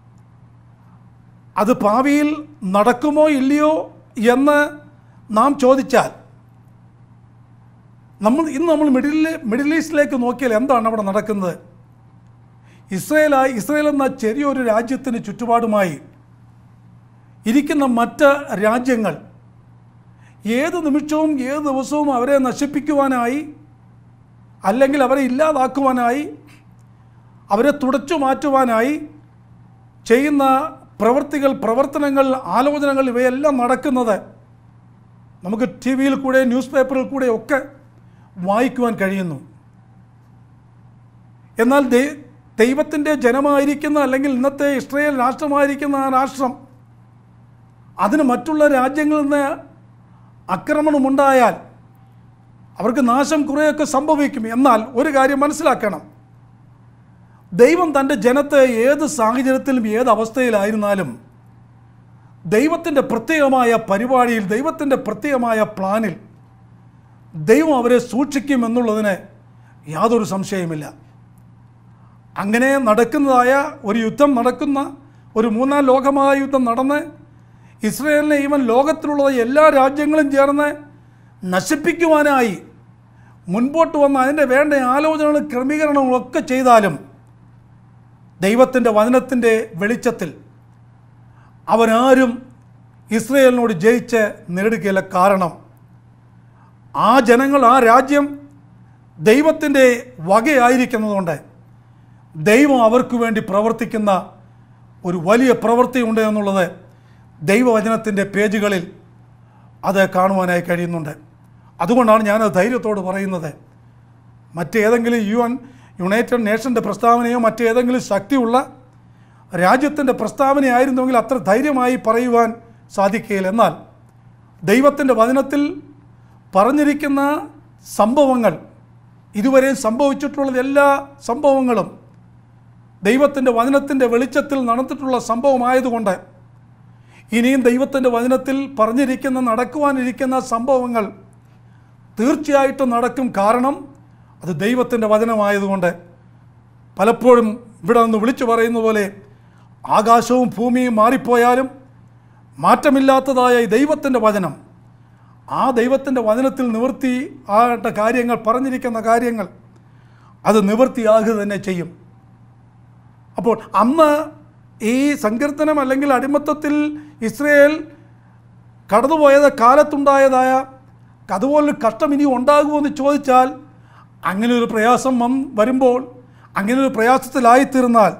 അത് ഭാവിയിൽ നടക്കുമോ ഇല്ലയോ എന്ന് നാം ചോദിച്ചാൽ, നമ്മൾ ഇന്ന് നമ്മൾ മിഡിൽ മിഡിൽ ഈസ്റ്റിലേക്ക് നോക്കിയാൽ എന്താണ് അവിടെ നടക്കുന്നത്? ഇസ്രയേലായി ഇസ്രയേൽ എന്ന ചെറിയൊരു രാജ്യത്തിന് ചുറ്റുപാടുമായി ഇരിക്കുന്ന മറ്റ് രാജ്യങ്ങൾ ഏത് നിമിഷവും ഏത് ദിവസവും അവരെ നശിപ്പിക്കുവാനായി, അല്ലെങ്കിൽ അവരെ ഇല്ലാതാക്കുവാനായി, അവരെ തുടച്ചു മാറ്റുവാനായി ചെയ്യുന്ന പ്രവൃത്തികൾ, പ്രവർത്തനങ്ങൾ, ആലോചനകൾ ഇവയെല്ലാം നടക്കുന്നത് നമുക്ക് ടി വിയിൽ കൂടെ, ന്യൂസ് പേപ്പറിൽ കൂടെ ഒക്കെ വായിക്കുവാൻ കഴിയുന്നു. എന്നാൽ ദൈവത്തിൻ്റെ ജനമായിരിക്കുന്ന, അല്ലെങ്കിൽ ഇന്നത്തെ ഇസ്രായേൽ രാഷ്ട്രമായിരിക്കുന്ന ആ രാഷ്ട്രം, അതിന് മറ്റുള്ള രാജ്യങ്ങളിൽ നിന്ന് ആക്രമണമുണ്ടായാൽ അവർക്ക് നാശം കുറേയൊക്കെ സംഭവിക്കും. എന്നാൽ ഒരു കാര്യം മനസ്സിലാക്കണം, ദൈവം തൻ്റെ ജനത്തെ ഏത് സാഹചര്യത്തിലും ഏത് അവസ്ഥയിലായിരുന്നാലും ദൈവത്തിൻ്റെ പ്രത്യേകമായ പരിപാടിയിൽ, ദൈവത്തിൻ്റെ പ്രത്യേകമായ പ്ലാനിൽ ദൈവം അവരെ സൂക്ഷിക്കുമെന്നുള്ളതിന് യാതൊരു സംശയമില്ല. അങ്ങനെ നടക്കുന്നതായ ഒരു യുദ്ധം നടക്കുന്ന, ഒരു മൂന്നാം ലോകമായ യുദ്ധം നടന്ന് ഇസ്രായേലിനെ ഈവൻ ലോകത്തിലുള്ള എല്ലാ രാജ്യങ്ങളും ചേർന്ന് നശിപ്പിക്കുവാനായി മുൻപോട്ട് വന്ന് അതിൻ്റെ വേണ്ട ആലോചനകളും ക്രമീകരണങ്ങളൊക്കെ ചെയ്താലും ദൈവത്തിൻ്റെ വചനത്തിൻ്റെ വെളിച്ചത്തിൽ അവരാരും ഇസ്രായേലിനോട് ജയിച്ച് നേടുകയില്ല. കാരണം ആ ജനങ്ങൾ, ആ രാജ്യം ദൈവത്തിൻ്റെ വകയായിരിക്കുന്നതുകൊണ്ട് ദൈവം അവർക്ക് വേണ്ടി പ്രവർത്തിക്കുന്ന ഒരു വലിയ പ്രവൃത്തിയുണ്ട് എന്നുള്ളത് ദൈവവചനത്തിൻ്റെ പേജുകളിൽ അത് കാണുവാനായി കഴിയുന്നുണ്ട്. അതുകൊണ്ടാണ് ഞാനത് ധൈര്യത്തോട് പറയുന്നത്. മറ്റേതെങ്കിലും യു എൻ യുണൈറ്റഡ് നേഷൻ്റെ പ്രസ്താവനയോ മറ്റേതെങ്കിലും ശക്തിയുള്ള രാജ്യത്തിൻ്റെ പ്രസ്താവനയായിരുന്നെങ്കിൽ അത്ര ധൈര്യമായി പറയുവാൻ സാധിക്കുകയില്ല. എന്നാൽ ദൈവത്തിൻ്റെ വചനത്തിൽ പറഞ്ഞിരിക്കുന്ന സംഭവങ്ങൾ, ഇതുവരെയും സംഭവിച്ചിട്ടുള്ള എല്ലാ സംഭവങ്ങളും ദൈവത്തിൻ്റെ വചനത്തിൻ്റെ വെളിച്ചത്തിൽ നടന്നിട്ടുള്ള സംഭവമായതുകൊണ്ട് ഇനിയും ദൈവത്തിൻ്റെ വചനത്തിൽ പറഞ്ഞിരിക്കുന്ന, നടക്കുവാനിരിക്കുന്ന സംഭവങ്ങൾ തീർച്ചയായിട്ടും നടക്കും. കാരണം അത് ദൈവത്തിൻ്റെ വചനമായതുകൊണ്ട്. പലപ്പോഴും ഇവിടെ നിന്ന് വിളിച്ചു പറയുന്ന പോലെ ആകാശവും ഭൂമിയും മാറിപ്പോയാലും മാറ്റമില്ലാത്തതായ ഈ ദൈവത്തിൻ്റെ വചനം, ആ ദൈവത്തിൻ്റെ വചനത്തിൽ നിവൃത്തി ആകേണ്ട കാര്യങ്ങൾ, പറഞ്ഞിരിക്കുന്ന കാര്യങ്ങൾ അത് നിവൃത്തിയാകുക തന്നെ ചെയ്യും. അപ്പോൾ അന്ന് ഈ സങ്കീർത്തനം, അല്ലെങ്കിൽ അടിമത്തത്തിൽ ഇസ്രായേൽ കടന്നുപോയത് കാലത്തുണ്ടായതായ അതുപോലൊരു കഷ്ടം ഇനി ഉണ്ടാകുമെന്ന് ചോദിച്ചാൽ, അങ്ങനെ ഒരു പ്രയാസം വരുമ്പോൾ, അങ്ങനെ ഒരു പ്രയാസത്തിലായിത്തീർന്നാൽ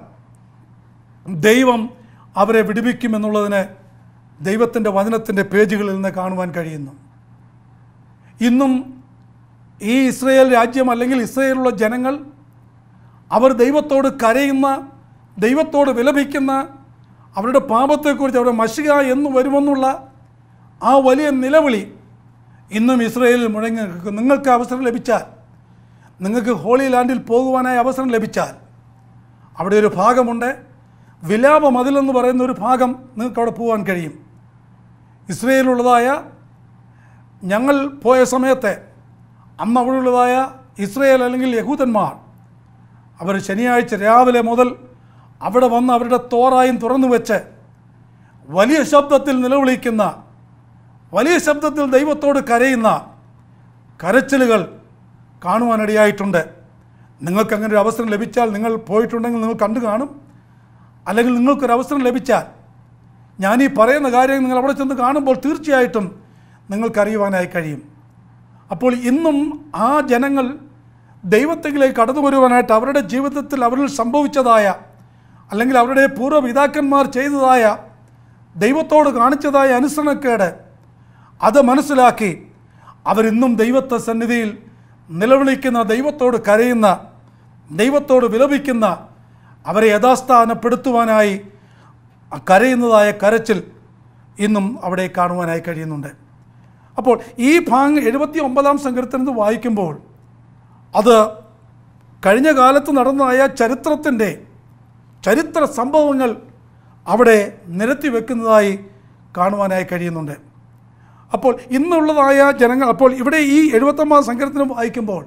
ദൈവം അവരെ വിടുവിക്കുമെന്നുള്ളതിന് ദൈവത്തിൻ്റെ വചനത്തിൻ്റെ പേജുകളിൽ നിന്ന് കാണുവാൻ കഴിയുന്നു. ഇന്നും ഈ ഇസ്രയേൽ രാജ്യം അല്ലെങ്കിൽ ഇസ്രയേലുള്ള ജനങ്ങൾ അവർ ദൈവത്തോട് കരയുന്ന, ദൈവത്തോട് വിലപിക്കുന്ന, അവരുടെ പാപത്തെക്കുറിച്ച് അവരുടെ മഷിക എന്ന് വരുമെന്നുള്ള ആ വലിയ നിലവിളി ഇന്നും ഇസ്രയേലിൽ മുഴങ്ങി നിൽക്കും. നിങ്ങൾക്ക് അവസരം ലഭിച്ചാൽ, നിങ്ങൾക്ക് ഹോളി ലാൻഡിൽ പോകുവാനായി അവസരം ലഭിച്ചാൽ, അവിടെ ഒരു ഭാഗമുണ്ട്, വിലാപ മതിലെന്ന് പറയുന്ന ഒരു ഭാഗം നിങ്ങൾക്ക് അവിടെ പോകാൻ കഴിയും. ഇസ്രയേലുള്ളതായ ഞങ്ങൾ പോയ സമയത്ത് അന്ന് അവിടെയുള്ളതായ ഇസ്രയേൽ അല്ലെങ്കിൽ യഹൂദന്മാർ അവർ ശനിയാഴ്ച രാവിലെ മുതൽ അവിടെ വന്ന് അവരുടെ തോറായും തുറന്നു വെച്ച് വലിയ ശബ്ദത്തിൽ നിലവിളിക്കുന്ന, വലിയ ശബ്ദത്തിൽ ദൈവത്തോട് കരയുന്ന കരച്ചിലുകൾ കാണുവാനിടയായിട്ടുണ്ട്. നിങ്ങൾക്കങ്ങനെ ഒരു അവസരം ലഭിച്ചാൽ, നിങ്ങൾ പോയിട്ടുണ്ടെങ്കിൽ നിങ്ങൾ കണ്ടു കാണും. അല്ലെങ്കിൽ നിങ്ങൾക്കൊരവസരം ലഭിച്ചാൽ, ഞാനീ പറയുന്ന കാര്യം നിങ്ങൾ അവിടെ ചെന്ന് കാണുമ്പോൾ തീർച്ചയായിട്ടും നിങ്ങൾക്കറിയുവാനായി കഴിയും. അപ്പോൾ ഇന്നും ആ ജനങ്ങൾ ദൈവത്തിലേക്ക് കടന്നു വരുവാനായിട്ട് അവരുടെ ജീവിതത്തിൽ അവരിൽ സംഭവിച്ചതായ അല്ലെങ്കിൽ അവരുടെ പൂർവ്വപിതാക്കന്മാർ ചെയ്തതായ ദൈവത്തോട് കാണിച്ചതായ അനുസരണക്കേട് അത് മനസ്സിലാക്കി അവരിന്നും ദൈവത്തെ സന്നിധിയിൽ നിലവിളിക്കുന്ന, ദൈവത്തോട് കരയുന്ന, ദൈവത്തോട് വിലപിക്കുന്ന, അവരെ യഥാസ്ഥാനപ്പെടുത്തുവാനായി കരയുന്നതായ കരച്ചിൽ ഇന്നും അവിടെ കാണുവാനായി കഴിയുന്നുണ്ട്. അപ്പോൾ ഈ ഭാഗം എഴുപത്തി ഒമ്പതാം സങ്കീർത്തനത്തിൽ വായിക്കുമ്പോൾ അത് കഴിഞ്ഞ കാലത്ത് നടന്നതായ ചരിത്രത്തിൻ്റെ ചരിത്ര സംഭവങ്ങൾ അവിടെ നിരത്തി വെക്കുന്നതായി കാണുവാനായി കഴിയുന്നുണ്ട്. അപ്പോൾ ഇന്നുള്ളതായ ജനങ്ങൾ, അപ്പോൾ ഇവിടെ ഈ എഴുപത്തൊമ്പതാം സങ്കീർത്തനം വായിക്കുമ്പോൾ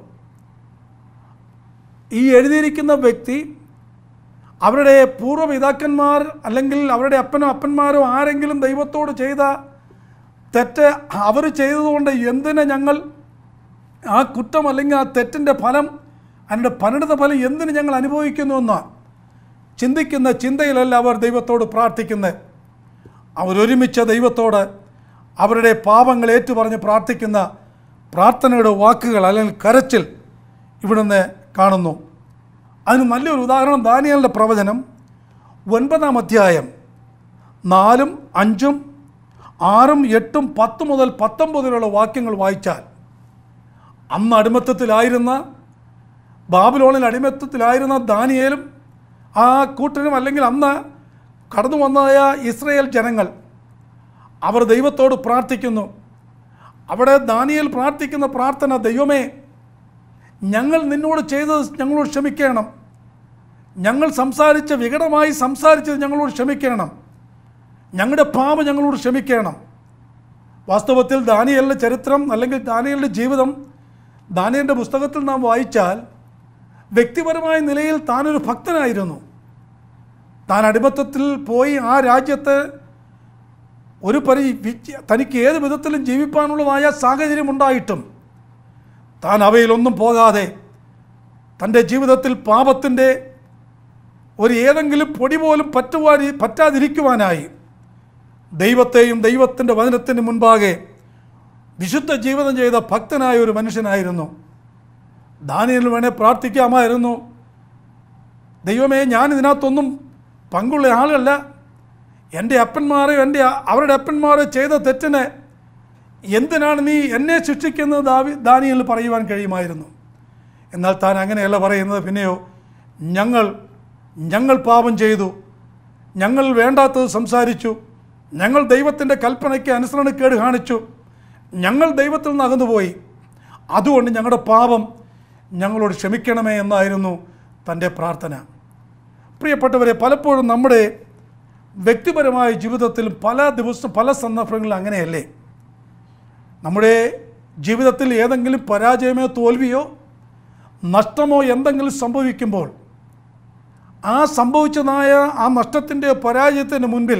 ഈ എഴുതിയിരിക്കുന്ന വ്യക്തി അവരുടെ പൂർവ്വപിതാക്കന്മാർ അല്ലെങ്കിൽ അവരുടെ അപ്പനോ അപ്പന്മാരോ ആരെങ്കിലും ദൈവത്തോട് ചെയ്ത തെറ്റ് അവർ ചെയ്തതുകൊണ്ട് എന്തിന് ഞങ്ങൾ ആ കുറ്റം അല്ലെങ്കിൽ ആ തെറ്റിൻ്റെ ഫലം, അതിൻ്റെ പരിണിത ഫലം എന്തിന് ഞങ്ങൾ അനുഭവിക്കുന്നുവെന്ന് ചിന്തിക്കുന്ന ചിന്തയിലല്ല അവർ ദൈവത്തോട് പ്രാർത്ഥിക്കുന്നത്. അവരൊരുമിച്ച ദൈവത്തോട് അവരുടെ പാപങ്ങൾ ഏറ്റുപറഞ്ഞ് പ്രാർത്ഥിക്കുന്ന പ്രാർത്ഥനയുടെ വാക്കുകൾ അല്ലെങ്കിൽ കരച്ചിൽ ഇവിടുന്ന് കാണുന്നു. അതിന് നല്ലൊരു ഉദാഹരണം ദാനിയേലിൻ്റെ പ്രവചനം ഒൻപതാം അധ്യായം നാലും അഞ്ചും ആറും എട്ടും പത്ത് മുതൽ പത്തൊമ്പതിലുള്ള വാക്യങ്ങൾ വായിച്ചാൽ, അന്ന് അടിമത്തത്തിലായിരുന്ന, ബാബിലോണിൽ അടിമത്തത്തിലായിരുന്ന ദാനിയേലും ആ കൂട്ടരും അല്ലെങ്കിൽ അന്ന് കടന്നു വന്നതായ ഇസ്രയേൽ ജനങ്ങൾ അവർ ദൈവത്തോട് പ്രാർത്ഥിക്കുന്നു. അവിടെ ദാനിയേൽ പ്രാർത്ഥിക്കുന്ന പ്രാർത്ഥന, ദൈവമേ ഞങ്ങൾ നിന്നോട് ചെയ്തത് ഞങ്ങളോട് ക്ഷമിക്കണം, ഞങ്ങൾ സംസാരിച്ച വികടമായി സംസാരിച്ചത് ഞങ്ങളോട് ക്ഷമിക്കണം, ഞങ്ങളുടെ പാപം ഞങ്ങളോട് ക്ഷമിക്കണം. വാസ്തവത്തിൽ ദാനിയേലിൻ്റെ ചരിത്രം അല്ലെങ്കിൽ ദാനിയേലിൻ്റെ ജീവിതം ദാനിയേലിൻ്റെ പുസ്തകത്തിൽ നാം വായിച്ചാൽ വ്യക്തിപരമായ നിലയിൽ താനൊരു ഭക്തനായിരുന്നു. താൻ അടിമത്തത്തിൽ പോയി ആ രാജ്യത്ത് ഒരു പരി തനിക്ക് ഏത് വിധത്തിലും ജീവിക്കാനുള്ളതായ സാഹചര്യം ഉണ്ടായിട്ടും താൻ അവയിലൊന്നും പോകാതെ തൻ്റെ ജീവിതത്തിൽ പാപത്തിൻ്റെ ഒരു ഏതെങ്കിലും പൊടി പോലും പറ്റുവാൻ പറ്റാതിരിക്കുവാനായി ദൈവത്തെയും ദൈവത്തിൻ്റെ വചനത്തിന് മുൻപാകെ വിശുദ്ധ ജീവിതം ചെയ്ത ഭക്തനായ ഒരു മനുഷ്യനായിരുന്നു. ദാനിയേൽ വേണേ പ്രാർത്ഥിക്കാമായിരുന്നു, ദൈവമേ ഞാൻ ഇതിനകത്തൊന്നും പങ്കുള്ള ആളല്ല, എൻ്റെ അപ്പന്മാരെ എൻ്റെ അവരുടെ അപ്പന്മാരെ ചെയ്ത തെറ്റിന് എന്തിനാണ് നീ എന്നെ ശിക്ഷിക്കുന്നത് ദാവി ദാനിയേൽ പറയുവാൻ കഴിയുമായിരുന്നു. എന്നാൽ താൻ അങ്ങനെയല്ല പറയുന്നത്. പിന്നെയോ ഞങ്ങൾ ഞങ്ങൾ പാപം ചെയ്തു, ഞങ്ങൾ വേണ്ടാത്തത് സംസാരിച്ചു, ഞങ്ങൾ ദൈവത്തിൻ്റെ കൽപ്പനയ്ക്ക് അനുസരണക്കേട് കാണിച്ചു, ഞങ്ങൾ ദൈവത്തിൽ നിന്ന് അകന്നുപോയി, അതുകൊണ്ട് ഞങ്ങളുടെ പാപം ഞങ്ങളോട് ക്ഷമിക്കണമേ എന്നായിരുന്നു തൻ്റെ പ്രാർത്ഥന. പ്രിയപ്പെട്ടവരെ, പലപ്പോഴും നമ്മുടെ വ്യക്തിപരമായ ജീവിതത്തിൽ പല ദിവസം പല സന്ദർഭങ്ങളിൽ അങ്ങനെയല്ലേ? നമ്മുടെ ജീവിതത്തിൽ ഏതെങ്കിലും പരാജയമോ തോൽവിയോ നഷ്ടമോ എന്തെങ്കിലും സംഭവിക്കുമ്പോൾ ആ സംഭവിച്ചതായ ആ നഷ്ടത്തിൻ്റെ പരാജയത്തിന് മുൻപിൽ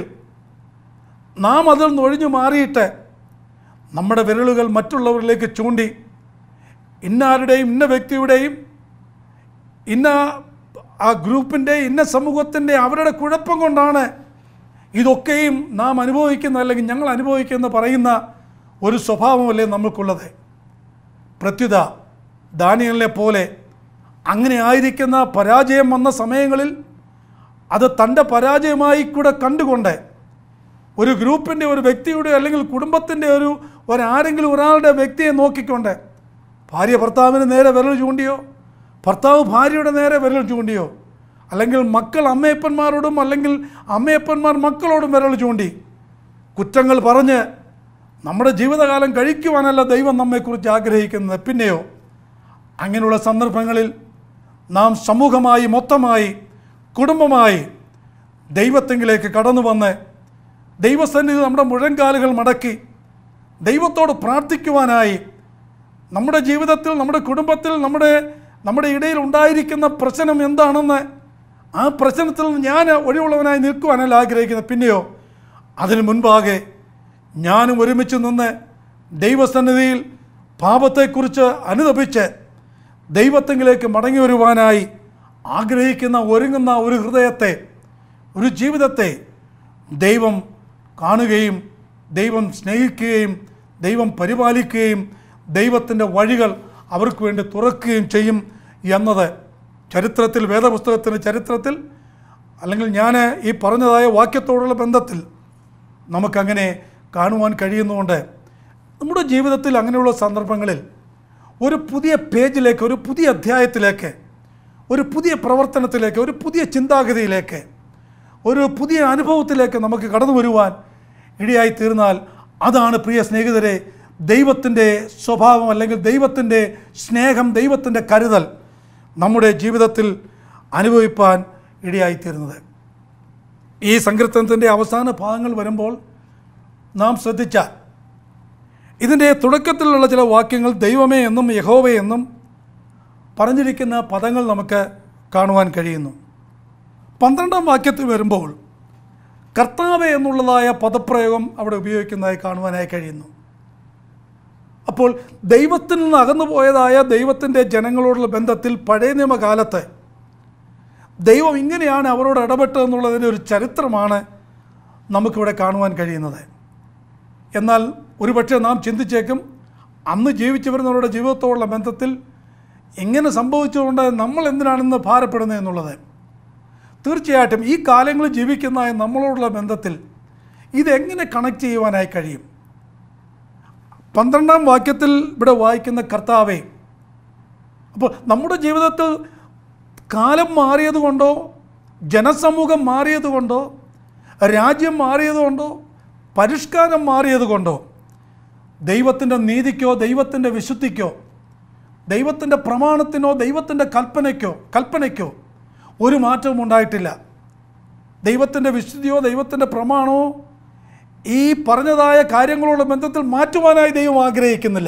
നാം അതിൽ നിന്ന് ഒഴിഞ്ഞു മാറിയിട്ട് നമ്മുടെ വിരലുകൾ മറ്റുള്ളവരിലേക്ക് ചൂണ്ടി ഇന്നാരുടെയും ഇന്ന വ്യക്തിയുടെയും ഇന്ന ആ ഗ്രൂപ്പിൻ്റെ ഇന്ന സമൂഹത്തിൻ്റെ അവരുടെ കുഴപ്പം കൊണ്ടാണ് ഇതൊക്കെയും നാം അനുഭവിക്കുന്ന അല്ലെങ്കിൽ ഞങ്ങൾ അനുഭവിക്കുന്ന പറയുന്ന ഒരു സ്വഭാവമല്ലേ നമ്മൾക്കുള്ളത്. പ്രത്യുത ദാനിയേലിനെ പോലെ അങ്ങനെ ആയിരിക്കുന്ന പരാജയം വന്ന സമയങ്ങളിൽ അത് തൻ്റെ പരാജയമായി കൂടെ കണ്ടുകൊണ്ട് ഒരു ഗ്രൂപ്പിൻ്റെ, ഒരു വ്യക്തിയുടെ അല്ലെങ്കിൽ കുടുംബത്തിൻ്റെ ഒരു ഒരാരെങ്കിലും ഒരാളുടെ വ്യക്തിയെ നോക്കിക്കൊണ്ട് ഭാര്യ ഭർത്താവിന് നേരെ വിരൽ ചൂണ്ടിയോ, ഭർത്താവ് ഭാര്യയുടെ നേരെ വിരൽ ചൂണ്ടിയോ, അല്ലെങ്കിൽ മക്കൾ അമ്മയപ്പന്മാരോടും അല്ലെങ്കിൽ അമ്മയപ്പന്മാർ മക്കളോടും വിരൽ ചൂണ്ടി കുറ്റങ്ങൾ പറഞ്ഞ് നമ്മുടെ ജീവിതകാലം കഴിക്കുവാനല്ല ദൈവം നമ്മെക്കുറിച്ച് ആഗ്രഹിക്കുന്നത്. പിന്നെയോ അങ്ങനെയുള്ള സന്ദർഭങ്ങളിൽ നാം സമൂഹമായി, മൊത്തമായി, കുടുംബമായി ദൈവത്തെങ്കിലേക്ക് കടന്നു വന്ന് ദൈവസന്നിധി നമ്മുടെ മുഴങ്കാലുകൾ മടക്കി ദൈവത്തോട് പ്രാർത്ഥിക്കുവാനായി നമ്മുടെ ജീവിതത്തിൽ, നമ്മുടെ കുടുംബത്തിൽ, നമ്മുടെ നമ്മുടെ ഇടയിൽ ഉണ്ടായിരിക്കുന്ന പ്രശ്നം എന്താണെന്ന് ആ പ്രശ്നത്തിൽ ഞാൻ ഒഴിവുള്ളവനായി നിൽക്കുവാനല്ല ആഗ്രഹിക്കുന്നത്. പിന്നെയോ അതിനു മുൻപാകെ ഞാനും ഒരുമിച്ച് നിന്ന് ദൈവസന്നിധിയിൽ പാപത്തെക്കുറിച്ച് അനുതപിച്ച് ദൈവത്തെങ്കിലേക്ക് മടങ്ങി വരുവാനായി ആഗ്രഹിക്കുന്ന, ഒരുങ്ങുന്ന ഒരു ഹൃദയത്തെ, ഒരു ജീവിതത്തെ ദൈവം കാണുകയും ദൈവം സ്നേഹിക്കുകയും ദൈവം പരിപാലിക്കുകയും ദൈവത്തിൻ്റെ വഴികൾ അവർക്ക് വേണ്ടി തുറക്കുകയും ചെയ്യും എന്നത് ചരിത്രത്തിൽ, വേദപുസ്തകത്തിൻ്റെ ചരിത്രത്തിൽ, അല്ലെങ്കിൽ ഞാൻ ഈ പറഞ്ഞതായ വാക്യത്തോടുള്ള ബന്ധത്തിൽ നമുക്കങ്ങനെ കാണുവാൻ കഴിയുന്നതുകൊണ്ട് നമ്മുടെ ജീവിതത്തിൽ അങ്ങനെയുള്ള സന്ദർഭങ്ങളിൽ ഒരു പുതിയ പേജിലേക്ക്, ഒരു പുതിയ അധ്യായത്തിലേക്ക്, ഒരു പുതിയ പ്രവർത്തനത്തിലേക്ക്, ഒരു പുതിയ ചിന്താഗതിയിലേക്ക്, ഒരു പുതിയ അനുഭവത്തിലേക്ക് നമുക്ക് കടന്നു വരുവാൻ ഇടയായി തീർന്നാൽ അതാണ് പ്രിയ സ്നേഹിതരെ ദൈവത്തിൻ്റെ സ്വഭാവം, അല്ലെങ്കിൽ ദൈവത്തിൻ്റെ സ്നേഹം, ദൈവത്തിൻ്റെ കരുതൽ നമ്മുടെ ജീവിതത്തിൽ അനുഭവിപ്പാൻ ഇടയായിത്തീരുന്നത്. ഈ സങ്കീർത്തനത്തിൻ്റെ അവസാന ഭാഗങ്ങൾ വരുമ്പോൾ നാം ശ്രദ്ധിച്ചാൽ ഇതിൻ്റെ തുടക്കത്തിലുള്ള ചില വാക്യങ്ങൾ ദൈവമേ എന്നും യഹോവേ എന്നും പറഞ്ഞിരിക്കുന്ന പദങ്ങൾ നമുക്ക് കാണുവാൻ കഴിയുന്നു. പന്ത്രണ്ടാം വാക്യത്തിൽ വരുമ്പോൾ കർത്താവേ എന്നുള്ളതായ പദപ്രയോഗം അവിടെ ഉപയോഗിക്കുന്നതായി കാണുവാനായി കഴിയുന്നു. അപ്പോൾ ദൈവത്തിൽ നിന്ന് അകന്നു പോയതായ ദൈവത്തിൻ്റെ ജനങ്ങളോടുള്ള ബന്ധത്തിൽ പഴയ നിയമകാലത്ത് ദൈവം ഇങ്ങനെയാണ് അവരോട് ഇടപെട്ടതെന്നുള്ളതിൻ്റെ ഒരു ചരിത്രമാണ് നമുക്കിവിടെ കാണുവാൻ കഴിയുന്നത്. എന്നാൽ ഒരുപക്ഷെ നാം ചിന്തിച്ചേക്കും, അന്ന് ജീവിച്ചു വരുന്നവരുടെ ജീവിതത്തോടുള്ള ബന്ധത്തിൽ എങ്ങനെ സംഭവിച്ചുകൊണ്ട് നമ്മൾ എന്തിനാണെന്ന് ഭാരപ്പെടുന്നത് എന്നുള്ളത്. തീർച്ചയായിട്ടും ഈ കാലങ്ങളിൽ ജീവിക്കുന്ന നമ്മളോടുള്ള ബന്ധത്തിൽ ഇതെങ്ങനെ കണക്ട് ചെയ്യുവാനായി കഴിയും? പന്ത്രണ്ടാം വാക്യത്തിൽ ഇവിടെ വായിക്കുന്ന കർത്താവേ, അപ്പോൾ നമ്മുടെ ജീവിതത്തിൽ കാലം മാറിയതുകൊണ്ടോ, ജനസമൂഹം മാറിയതുകൊണ്ടോ, രാജ്യം മാറിയതുകൊണ്ടോ, പരിഷ്കാരം മാറിയതുകൊണ്ടോ ദൈവത്തിൻ്റെ നീതിക്കോ, ദൈവത്തിൻ്റെ വിശുദ്ധിക്കോ, ദൈവത്തിൻ്റെ പ്രമാണത്തിനോ, ദൈവത്തിൻ്റെ കൽപ്പനയ്ക്കോ കൽപ്പനയ്ക്കോ ഒരു മാറ്റവും ഉണ്ടായിട്ടില്ല. ദൈവത്തിൻ്റെ വിശുദ്ധിയോ ദൈവത്തിൻ്റെ പ്രമാണമോ ഈ പറഞ്ഞതായ കാര്യങ്ങളോട് ബന്ധത്തിൽ മാറ്റുവാനായി ദൈവം ആഗ്രഹിക്കുന്നില്ല.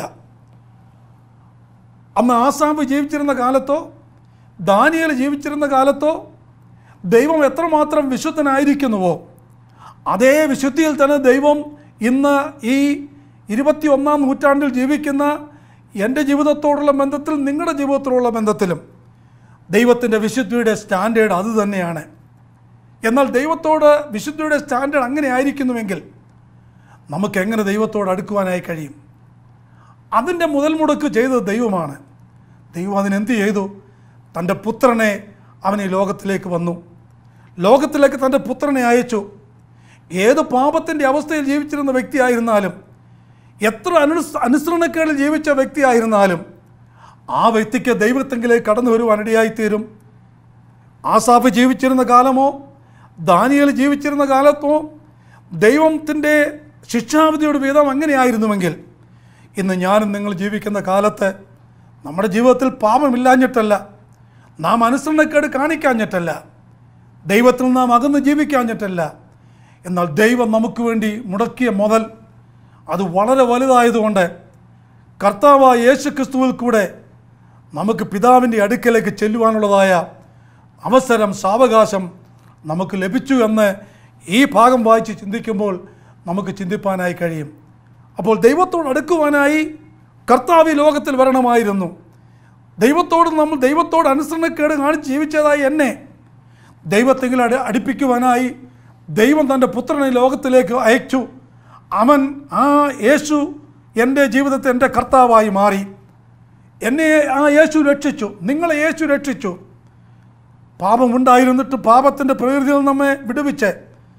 അന്ന് ആസാഫ് ജീവിച്ചിരുന്ന കാലത്തോ ദാനിയേൽ ജീവിച്ചിരുന്ന കാലത്തോ ദൈവം എത്രമാത്രം വിശുദ്ധനായിരിക്കുന്നുവോ അതേ വിശുദ്ധിയിൽ തന്നെ ദൈവം ഇന്ന് ഈ ഇരുപത്തി ഒന്നാം നൂറ്റാണ്ടിൽ ജീവിക്കുന്ന എൻ്റെ ജീവിതത്തോടുള്ള ബന്ധത്തിൽ, നിങ്ങളുടെ ജീവിതത്തോടുള്ള ബന്ധത്തിലും ദൈവത്തിൻ്റെ വിശുദ്ധിയുടെ സ്റ്റാൻഡേർഡ് അത് തന്നെയാണ്. എന്നാൽ ദൈവത്തോട് വിശുദ്ധിയുടെ സ്റ്റാൻഡേർഡ് അങ്ങനെ ആയിരിക്കുന്നുവെങ്കിൽ നമുക്കെങ്ങനെ ദൈവത്തോട് അടുക്കുവാനായി കഴിയും? അതിൻ്റെ മുതൽ മുടക്ക് ചെയ്തത് ദൈവമാണ്. ദൈവം അതിനെന്ത് ചെയ്തു? തൻ്റെ പുത്രനെ അവൻ ഈ ലോകത്തിലേക്ക് വന്നു. ലോകത്തിലേക്ക് തൻ്റെ പുത്രനെ അയച്ചു. ഏത് പാപത്തിൻ്റെ അവസ്ഥയിൽ ജീവിച്ചിരുന്ന വ്യക്തിയായിരുന്നാലും, എത്ര അനു അനുസരണക്കേടിൽ ജീവിച്ച വ്യക്തിയായിരുന്നാലും ആ വ്യക്തിക്ക് ദൈവത്തെങ്കിലേക്ക് കടന്നു വരുവാനിടയായിത്തീരും. ആസാഫ് ജീവിച്ചിരുന്ന കാലമോ ദാനിയേൽ ജീവിച്ചിരുന്ന കാലത്തോ ദൈവത്തിൻ്റെ ശിക്ഷാവിധിയുടെ വീതം അങ്ങനെയായിരുന്നുവെങ്കിൽ ഇന്ന് ഞാനും നിങ്ങൾ ജീവിക്കുന്ന കാലത്ത് നമ്മുടെ ജീവിതത്തിൽ പാപമില്ലാഞ്ഞിട്ടല്ല, നാം അനുസരണക്കേട് കാണിക്കാഞ്ഞിട്ടല്ല, ദൈവത്തിൽ നാം അകന്ന് ജീവിക്കാഞ്ഞിട്ടല്ല, എന്നാൽ ദൈവം നമുക്ക് വേണ്ടി മുടക്കിയ മുതൽ അത് വളരെ വലുതായതുകൊണ്ട് കർത്താവായ യേശു ക്രിസ്തുവിൽ കൂടെ നമുക്ക് പിതാവിൻ്റെ അടുക്കലേക്ക് ചെല്ലുവാനുള്ളതായ അവസരം, സാവകാശം നമുക്ക് ലഭിച്ചു എന്ന് ഈ ഭാഗം വായിച്ച് ചിന്തിക്കുമ്പോൾ നമുക്ക് ചിന്തിപ്പാനായി കഴിയും. അപ്പോൾ ദൈവത്തോട് അടുക്കുവാനായി കർത്താവ് ഈ ലോകത്തിൽ വരണമായിരുന്നു. ദൈവത്തോട് നമ്മൾ ദൈവത്തോട് അനുസരണക്കേട് കാണിച്ച് ജീവിച്ചതായി എന്നെ ദൈവത്തെങ്കിലും അടി അടുപ്പിക്കുവാനായി ദൈവം തൻ്റെ പുത്രനെ ലോകത്തിലേക്ക് അയച്ചു. അവൻ, ആ യേശു എൻ്റെ ജീവിതത്തെ എൻ്റെ കർത്താവായി മാറി. എന്നെ ആ യേശു രക്ഷിച്ചു, നിങ്ങളെ യേശു രക്ഷിച്ചു. പാപമുണ്ടായിരുന്നിട്ട് പാപത്തിൻ്റെ പ്രകൃതിയിൽ നമ്മെ വിടുവിച്ച്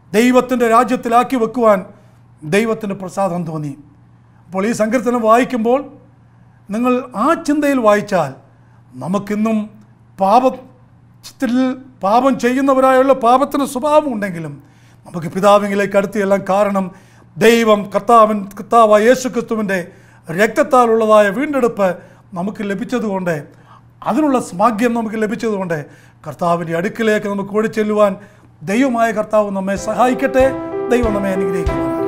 ദൈവത്തിൻ്റെ രാജ്യത്തിലാക്കി വെക്കുവാൻ ദൈവത്തിൻ്റെ പ്രസാദം തോന്നി. അപ്പോൾ ഈ സങ്കീർത്തനം വായിക്കുമ്പോൾ നിങ്ങൾ ആ ചിന്തയിൽ വായിച്ചാൽ നമുക്കിന്നും പാപത്തിൽ പാപം ചെയ്യുന്നവരായുള്ള പാപത്തിന് സ്വഭാവം ഉണ്ടെങ്കിലും നമുക്ക് പിതാവിലേക്ക് അടുത്തിയെല്ലാം കാരണം ദൈവം കർത്താവൻ കർത്താവായ യേശു ക്രിസ്തുവിൻ്റെ രക്തത്താലുള്ളതായ വീണ്ടെടുപ്പ് നമുക്ക് ലഭിച്ചതുകൊണ്ട്, അതിനുള്ള സ്മാഗ്യം നമുക്ക് ലഭിച്ചതുകൊണ്ട് കർത്താവിൻ്റെ അടുക്കിലേക്ക് നമുക്ക് ഓടിച്ചെല്ലുവാൻ ദൈവമായ കർത്താവ് നമ്മെ സഹായിക്കട്ടെ. ദൈവം നമ്മെ അനുഗ്രഹിക്കുവാൻ.